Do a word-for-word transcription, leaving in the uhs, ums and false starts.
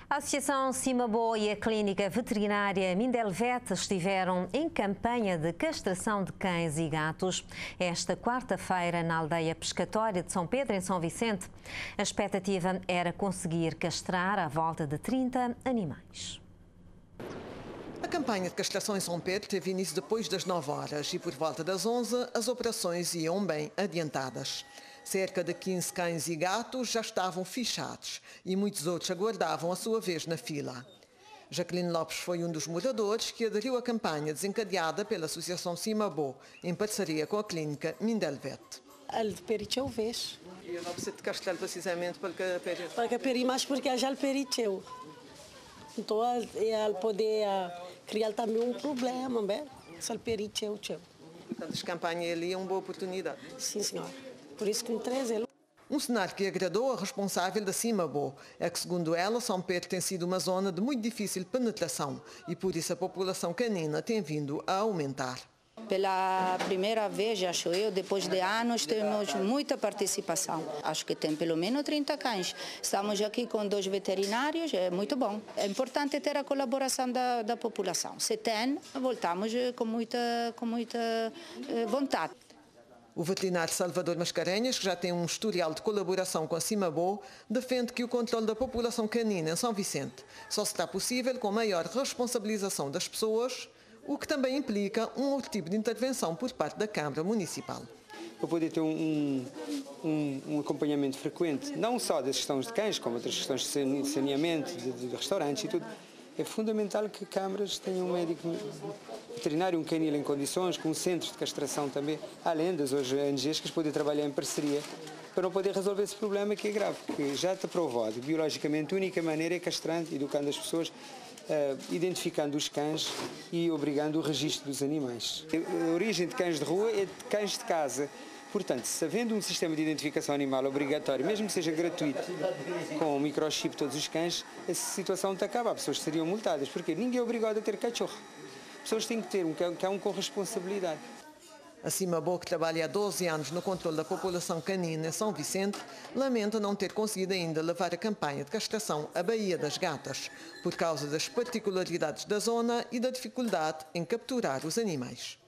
A Associação Cimabó e a Clínica Veterinária Mindelvet estiveram em campanha de castração de cães e gatos esta quarta-feira na aldeia pescatória de São Pedro, em São Vicente. A expectativa era conseguir castrar à volta de trinta animais. A campanha de castração em São Pedro teve início depois das nove horas e por volta das onze as operações iam bem adiantadas. Cerca de quinze cães e gatos já estavam fichados e muitos outros aguardavam a sua vez na fila. Jacqueline Lopes foi um dos moradores que aderiu à campanha desencadeada pela Associação Cimabó, em parceria com a Clínica Mindelvet. Ele pericheu vez. E eu não preciso de castrar precisamente para que peri... Para que peri mais porque já ele pericheu. Então ele poder criar também um problema, bem? Se ele pericheu, tchau. Portanto, a campanha ali é uma boa oportunidade. Sim, senhora. Por isso que me traz ele. Um cenário que agradou a responsável da Cimabó é que, segundo ela, São Pedro tem sido uma zona de muito difícil penetração e por isso a população canina tem vindo a aumentar. Pela primeira vez, acho eu, depois de anos, temos muita participação. Acho que tem pelo menos trinta cães. Estamos aqui com dois veterinários, é muito bom. É importante ter a colaboração da, da população. Se tem, voltamos com muita, com muita eh, vontade. O veterinário Salvador Mascarenhas, que já tem um historial de colaboração com a Cimabó, defende que o controle da população canina em São Vicente só será possível com maior responsabilização das pessoas, o que também implica um outro tipo de intervenção por parte da Câmara Municipal. Para poder ter um, um, um acompanhamento frequente, não só das questões de cães, como outras questões de saneamento, de, de restaurantes e tudo, é fundamental que câmaras tenham um médico veterinário, um canil em condições, com um centro de castração também, além das hoje O N Gs que podem trabalhar em parceria para poder resolver esse problema que é grave, que já está provado. Biologicamente, a única maneira é castrando, educando as pessoas, uh, identificando os cães e obrigando o registro dos animais. A origem de cães de rua é de cães de casa. Portanto, se havendo um sistema de identificação animal obrigatório, mesmo que seja gratuito, com o microchip de todos os cães, essa situação está acaba. As pessoas seriam multadas, porque ninguém é obrigado a ter cachorro. As pessoas têm que ter um cão, cão com responsabilidade. A Cimabó, que trabalha há doze anos no controle da população canina em São Vicente, lamenta não ter conseguido ainda levar a campanha de castração à Baía das Gatas, por causa das particularidades da zona e da dificuldade em capturar os animais.